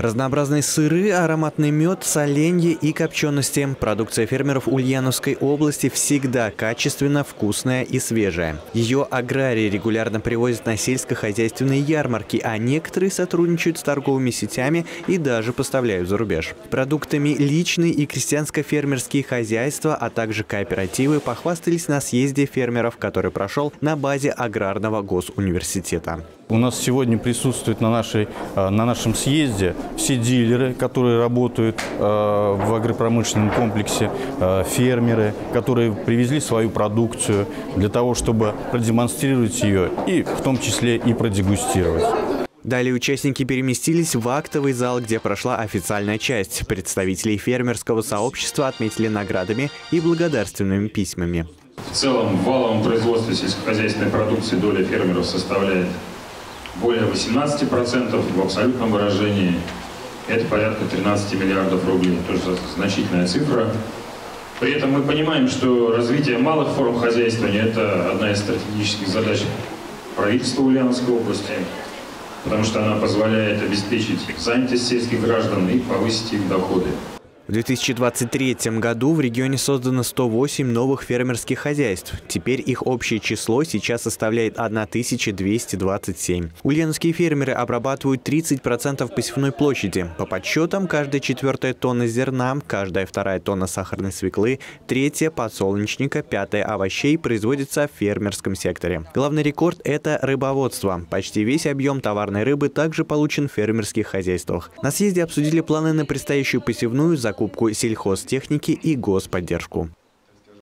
Разнообразные сыры, ароматный мед, соленья и копчености. Продукция фермеров Ульяновской области всегда качественная, вкусная и свежая. Ее аграрии регулярно привозят на сельскохозяйственные ярмарки, а некоторые сотрудничают с торговыми сетями и даже поставляют за рубеж. Продуктами личные и крестьянско-фермерские хозяйства, а также кооперативы похвастались на съезде фермеров, который прошел на базе Аграрного госуниверситета. У нас сегодня присутствуют на нашем съезде все дилеры, которые работают в агропромышленном комплексе, фермеры, которые привезли свою продукцию для того, чтобы продемонстрировать ее и в том числе и продегустировать. Далее участники переместились в актовый зал, где прошла официальная часть. Представителей фермерского сообщества отметили наградами и благодарственными письмами. В целом в валовом производстве сельскохозяйственной продукции доля фермеров составляет более 18%, в абсолютном выражении это порядка 13 миллиардов рублей, тоже значительная цифра. При этом мы понимаем, что развитие малых форм хозяйствования – это одна из стратегических задач правительства Ульяновской области, потому что она позволяет обеспечить занятость сельских граждан и повысить их доходы. В 2023 году в регионе создано 108 новых фермерских хозяйств. Теперь их общее число сейчас составляет 1227. Ульяновские фермеры обрабатывают 30% посевной площади. По подсчетам, каждая 4-я тонна зерна, каждая 2-я тонна сахарной свеклы, 3-я подсолнечника, 5-я овощей производится в фермерском секторе. Главный рекорд – это рыбоводство. Почти весь объем товарной рыбы также получен в фермерских хозяйствах. На съезде обсудили планы на предстоящую посевную, закупку сельхозтехники и господдержку.